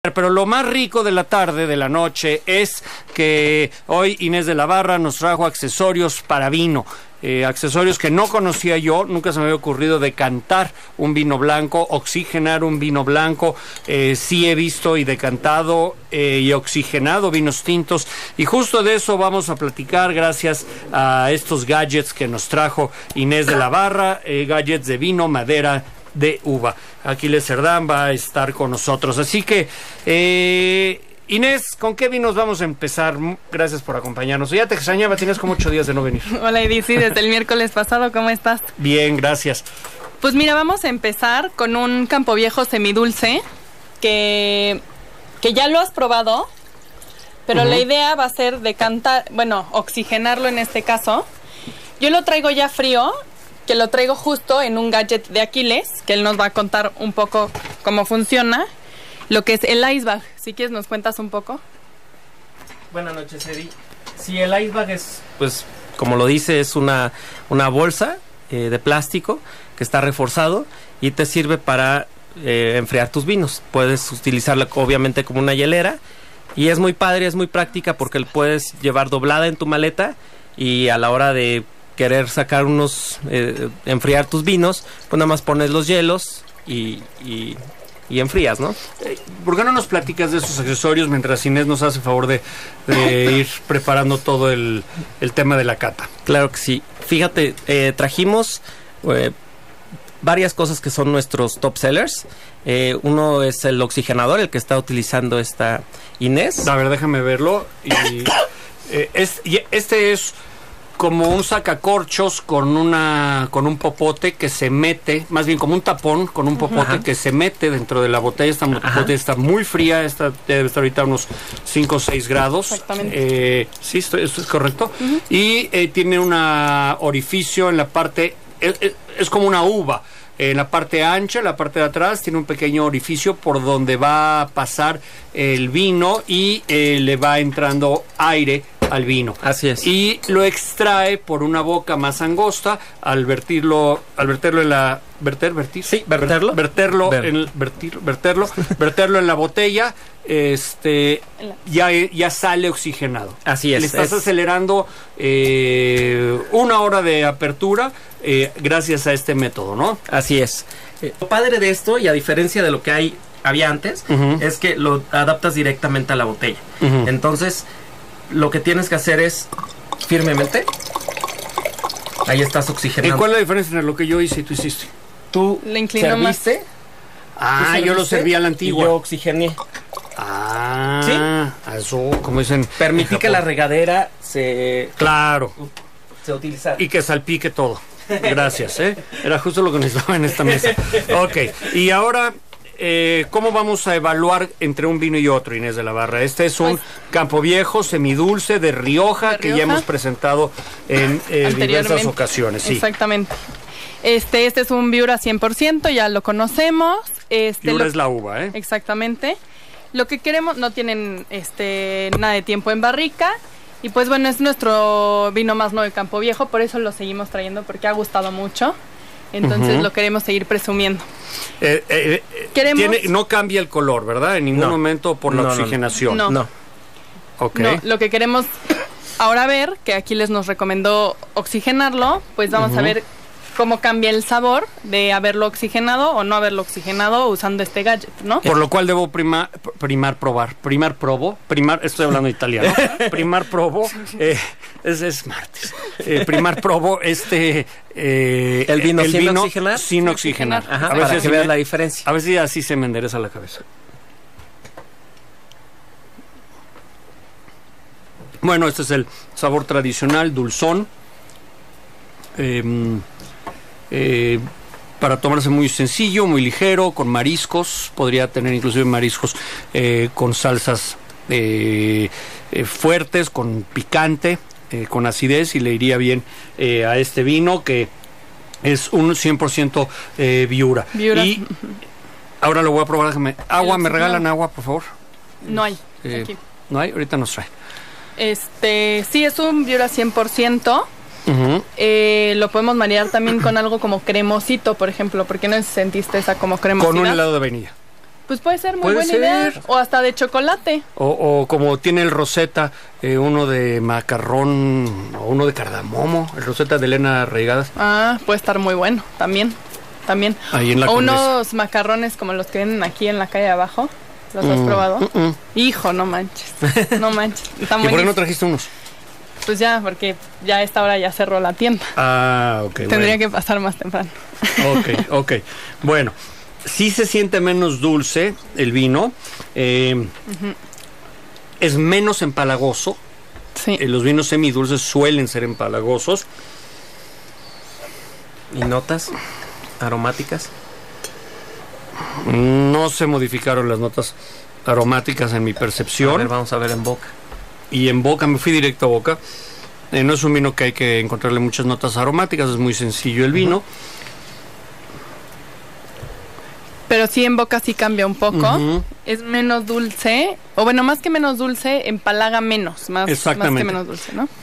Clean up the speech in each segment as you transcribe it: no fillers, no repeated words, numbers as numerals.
Pero lo más rico de la tarde, de la noche, es que hoy Inés de la Barra nos trajo accesorios para vino. Accesorios que no conocía yo, nunca se me había ocurrido decantar un vino blanco, oxigenar un vino blanco. Sí he visto y decantado y oxigenado vinos tintos, y justo de eso vamos a platicar gracias a estos gadgets que nos trajo Inés de la Barra, gadgets de vino, madera, de uva. Aquiles Cerdán va a estar con nosotros. Así que, Inés, ¿con qué vinos vamos a empezar? Gracias por acompañarnos. Ya te extrañaba, tienes como 8 días de no venir. Hola, Edith, sí, desde el miércoles pasado, ¿cómo estás? Bien, gracias. Pues mira, vamos a empezar con un Campo Viejo semidulce que ya lo has probado, pero la idea va a ser decantar, oxigenarlo en este caso. Yo lo traigo ya frío, que lo traigo justo en un gadget de Aquiles, que él nos va a contar un poco cómo funciona, lo que es el ice bag. Si quieres nos cuentas un poco. Buenas noches, Eddie. Sí, el ice bag es, pues, como lo dice, es una bolsa de plástico que está reforzado y te sirve para enfriar tus vinos. Puedes utilizarla obviamente como una hielera, y es muy padre, es muy práctica porque lo puedes llevar doblada en tu maleta, y a la hora de querer sacar enfriar tus vinos, pues nada más pones los hielos y enfrías, ¿no? ¿Por qué no nos platicas de esos accesorios mientras Inés nos hace favor de ir preparando todo el tema de la cata? Claro que sí. Fíjate, trajimos varias cosas que son nuestros top sellers. Uno es el oxigenador, el que está utilizando esta Inés. A ver, déjame verlo. Este es como un sacacorchos con un popote que se mete, más bien como un tapón con un popote que se mete dentro de la botella. Esta botella está muy fría, esta debe estar ahorita a unos 5 o 6 grados. Exactamente. Sí, esto es correcto. Y tiene un orificio en la parte, es como una uva. En la parte ancha, en la parte de atrás, tiene un pequeño orificio por donde va a pasar el vino y le va entrando aire al vino. Así es. Y lo extrae por una boca más angosta al verterlo en la verterlo en la botella. Ya sale oxigenado. Así es. Le estás acelerando 1 hora de apertura gracias a este método, ¿no? Así es. Lo padre de esto, y a diferencia de lo que había antes, es que lo adaptas directamente a la botella. Entonces, lo que tienes que hacer es firmemente. Ahí estás oxigenando. ¿Y cuál es la diferencia entre lo que yo hice y tú hiciste? Tú le inclino serviste. Yo lo serví a la antigua. Y yo oxigené. ¿Sí? Eso, como dicen. Permití que la regadera se utilizara. Y que salpique todo. Gracias, Era justo lo que necesitaba en esta mesa. Ok, y ahora, ¿cómo vamos a evaluar entre un vino y otro, Inés de la Barra? Este es un Campo Viejo semidulce de Rioja, que ya hemos presentado en diversas ocasiones. Sí. Exactamente. Este es un Viura 100%, ya lo conocemos. Viura es la uva, Exactamente. Lo que queremos, no tienen nada de tiempo en barrica. Y pues bueno, es nuestro vino más nuevo de Campo Viejo, por eso lo seguimos trayendo, porque ha gustado mucho. Entonces lo queremos seguir presumiendo. No cambia el color, ¿verdad? En ningún momento por la oxigenación. No. Ok. No, lo que queremos ahora ver, que Aquiles nos recomendó oxigenarlo, pues vamos a ver cómo cambia el sabor de haberlo oxigenado o no haberlo oxigenado usando este gadget, ¿no? Por lo cual debo primar estoy hablando italiano, probo, es martes, primar probo el vino sin oxigenar. Ajá, a ver para que veas la diferencia. A ver si así se me endereza la cabeza. Bueno, este es el sabor tradicional, dulzón. Para tomarse muy sencillo, muy ligero, con mariscos. Podría tener inclusive mariscos con salsas fuertes, con picante, con acidez, y le iría bien a este vino, que es un 100% Viura. Y ahora lo voy a probar. Agua, ¿me regalan agua, por favor? No hay. Aquí. No hay, ahorita nos trae. Sí, es un Viura 100%. Lo podemos marear también con algo como cremosito, por ejemplo, porque no sentiste esa como cremosidad. Con un helado de vainilla. Pues puede ser muy Puede buena ser. idea. O hasta de chocolate. O como tiene el Rosetta, uno de macarrón o uno de cardamomo, el Rosetta de Elena Reigadas. Ah, puede estar muy bueno, también. Ahí en la O Condesa. unos macarrones como los que venden aquí en la calle de abajo. ¿Los has probado? Hijo, no manches. No manches. Están ¿Y por qué no buenísimos. trajiste unos? Pues ya, porque ya a esta hora ya cerró la tienda. Ah, ok. Tendría que pasar más temprano. Ok. Bueno, sí se siente menos dulce el vino. Es menos empalagoso. Sí. Los vinos semidulces suelen ser empalagosos. ¿Y notas aromáticas? No se modificaron las notas aromáticas en mi A percepción. ver, vamos a ver en boca. Y en boca, me fui directo a boca. No es un vino que hay que encontrarle muchas notas aromáticas, es muy sencillo el vino. Pero sí en boca sí cambia un poco. Ujú. Es menos dulce. O bueno, más que menos dulce, empalaga menos. Más Exactamente. que menos dulce, ¿no?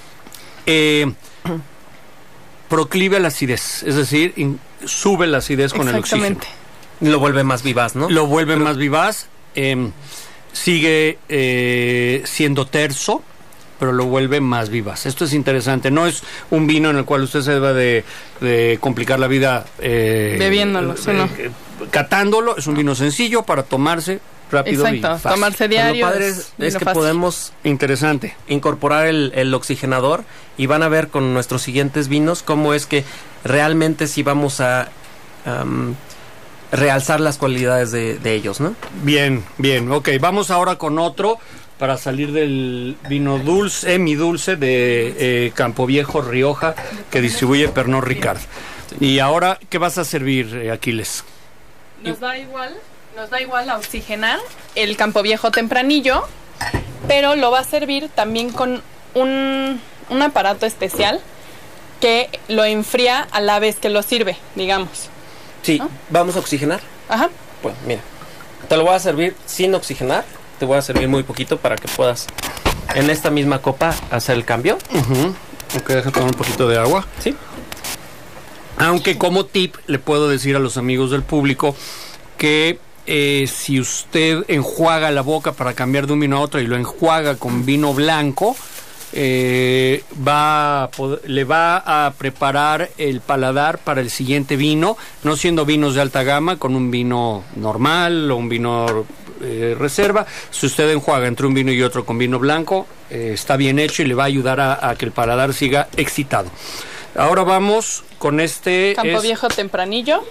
Proclive a la acidez, es decir, sube la acidez con el oxígeno. Exactamente. Lo vuelve más vivaz, ¿no? Lo vuelve más vivaz. Sigue siendo terso, pero lo vuelve más vivaz. Esto es interesante. No es un vino en el cual usted se deba de complicar la vida Bebiéndolo, ¿sí, no? Catándolo. Es un vino sencillo para tomarse rápido y Exacto, fácil. tomarse diario. Lo padre es es que fácil. podemos Interesante. incorporar el oxigenador y van a ver con nuestros siguientes vinos cómo es que realmente sí vamos a realzar las cualidades de ellos, ¿no? Bien. Ok, vamos ahora con otro para salir del vino dulce, semidulce de Campo Viejo, Rioja, que distribuye Pernod Ricard. Y ahora, ¿qué vas a servir, Aquiles? Nos da igual a oxigenar el Campo Viejo tempranillo, pero lo va a servir también con un aparato especial que lo enfría a la vez que lo sirve, digamos. Sí, ¿no? ¿vamos a oxigenar? Ajá. Pues mira, te lo voy a servir sin oxigenar, te voy a servir muy poquito para que puedas en esta misma copa hacer el cambio. Ok, deja tomar un poquito de agua. Sí. Aunque como tip le puedo decir a los amigos del público que si usted enjuaga la boca para cambiar de un vino a otro y lo enjuaga con vino blanco, le va a preparar el paladar para el siguiente vino, no siendo vinos de alta gama, con un vino normal o un vino reserva. Si usted enjuaga entre un vino y otro con vino blanco, está bien hecho y le va a ayudar a que el paladar siga excitado. Ahora vamos con este Campo Viejo tempranillo.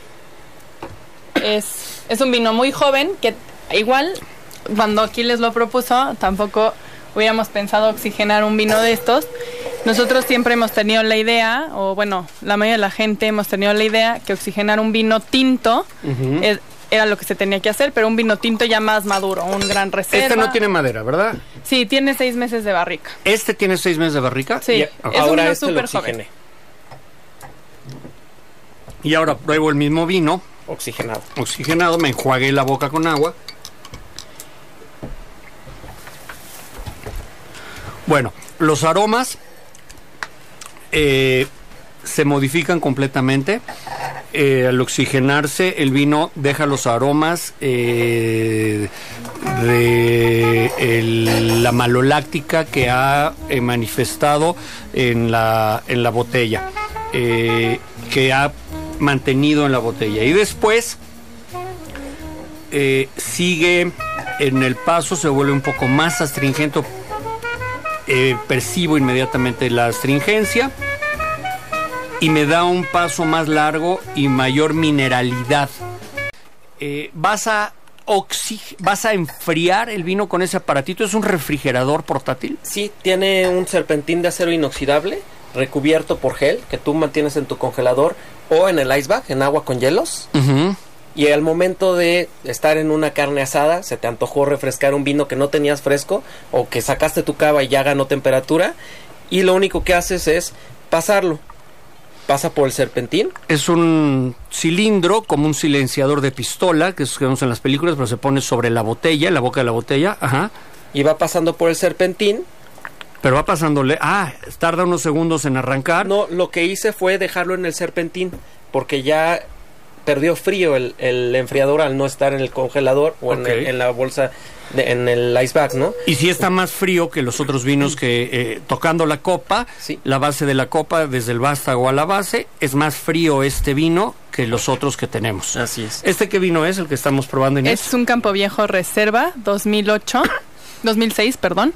Es un vino muy joven que igual cuando Aquiles lo propuso tampoco hubiéramos pensado oxigenar un vino de estos. Nosotros siempre hemos tenido la idea, o bueno, la mayoría de la gente hemos tenido la idea que oxigenar un vino tinto era lo que se tenía que hacer, pero un vino tinto ya más maduro, un gran reserva. Este no tiene madera, ¿verdad? Sí, tiene 6 meses de barrica. ¿Este tiene 6 meses de barrica? Sí, Ok. es un Ahora vino este lo súper joven. oxigené, Y ahora pruebo el mismo vino oxigenado. oxigenado, me enjuagué la boca con agua. Bueno, los aromas se modifican completamente. Al oxigenarse, el vino deja los aromas de la maloláctica que ha manifestado en la botella, que ha mantenido en la botella. Y después sigue en el paso, se vuelve un poco más astringente. Percibo inmediatamente la astringencia y me da un paso más largo y mayor mineralidad. Vas a enfriar el vino con ese aparatito. ¿Es un refrigerador portátil? Sí, tiene un serpentín de acero inoxidable recubierto por gel que tú mantienes en tu congelador o en el ice bag, en agua con hielos. Y al momento de estar en una carne asada, se te antojó refrescar un vino que no tenías fresco o que sacaste tu cava y ya ganó temperatura, y lo único que haces es pasarlo. Pasa por el serpentín. Es un cilindro como un silenciador de pistola, que es que vemos en las películas, pero se pone sobre la botella, en la boca de la botella. Ajá. Y va pasando por el serpentín. Pero va pasándole... tarda unos segundos en arrancar. No, lo que hice fue dejarlo en el serpentín, porque ya perdió frío el enfriador al no estar en el congelador o en la bolsa, en el ice bag, ¿no? Y si está más frío que los otros vinos que tocando la copa, sí, la base de la copa, desde el vástago a la base, es más frío este vino que los otros que tenemos. Así es. ¿Este qué vino es el que estamos probando, Inés? Es un Campo Viejo Reserva 2006, perdón.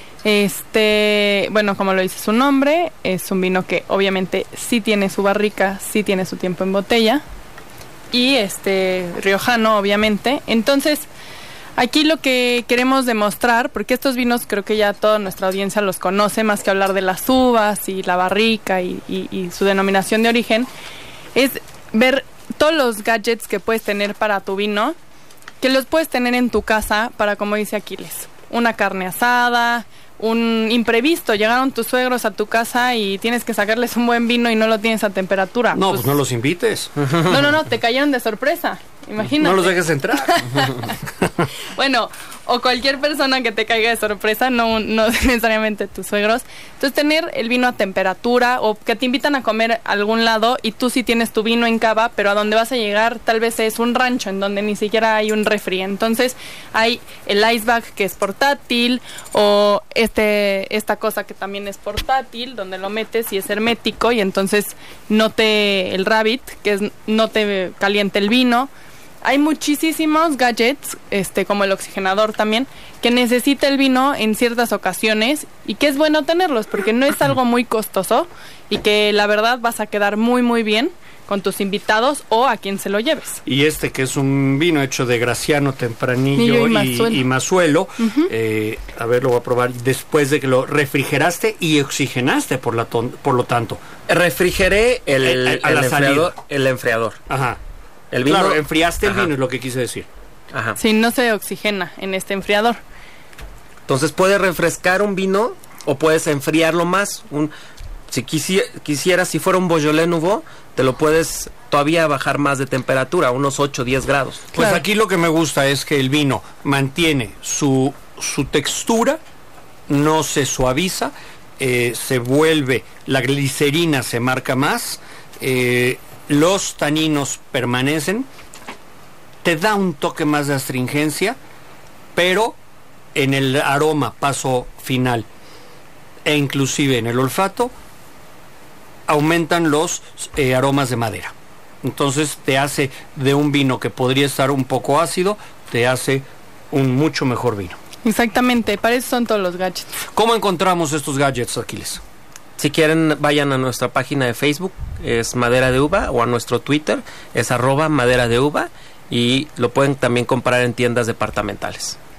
Bueno, como lo dice su nombre, es un vino que obviamente sí tiene su barrica, sí tiene su tiempo en botella, y riojano, obviamente. Entonces, aquí lo que queremos demostrar, porque estos vinos creo que ya toda nuestra audiencia los conoce, más que hablar de las uvas y la barrica y su denominación de origen, es ver todos los gadgets que puedes tener para tu vino, que los puedes tener en tu casa para, como dice Aquiles, una carne asada, un imprevisto, llegaron tus suegros a tu casa y tienes que sacarles un buen vino y no lo tienes a temperatura. No, pues no los invites. No, te cayeron de sorpresa, imagínate. No los dejes entrar. Bueno, o cualquier persona que te caiga de sorpresa, no necesariamente tus suegros. Entonces, tener el vino a temperatura, o que te invitan a comer a algún lado y tú sí tienes tu vino en cava, pero a donde vas a llegar tal vez es un rancho en donde ni siquiera hay un refri. Entonces, hay el ice bag, que es portátil, o esta cosa que también es portátil, donde lo metes y es hermético, y entonces el rabbit, que es no te caliente el vino. Hay muchísimos gadgets, como el oxigenador también, que necesita el vino en ciertas ocasiones y que es bueno tenerlos porque no es algo muy costoso y que la verdad vas a quedar muy muy bien con tus invitados o a quien se lo lleves. Y que es un vino hecho de Graciano, Tempranillo y Mazuelo. A ver, lo voy a probar después de que lo refrigeraste y oxigenaste, por lo tanto. Refrigeré el enfriador. Ajá. El vino, claro, enfriaste el vino, es lo que quise decir. Ajá. Sí, no se oxigena en este enfriador. Entonces puedes refrescar un vino o puedes enfriarlo más. Si quisieras, si fuera un Beaujolais Nouveau, te lo puedes todavía bajar más de temperatura, unos 8 o 10 grados. Pues claro. Aquí lo que me gusta es que el vino mantiene su textura, no se suaviza, se vuelve, la glicerina se marca más, los taninos permanecen, te da un toque más de astringencia, pero en el aroma, paso final, e inclusive en el olfato, aumentan los aromas de madera. Entonces te hace de un vino que podría estar un poco ácido, te hace un mucho mejor vino. Exactamente, para eso son todos los gadgets. ¿Cómo encontramos estos gadgets, Aquiles? Si quieren, vayan a nuestra página de Facebook, es Madera de Uva, o a nuestro Twitter, es @Madera de Uva, y lo pueden también comprar en tiendas departamentales.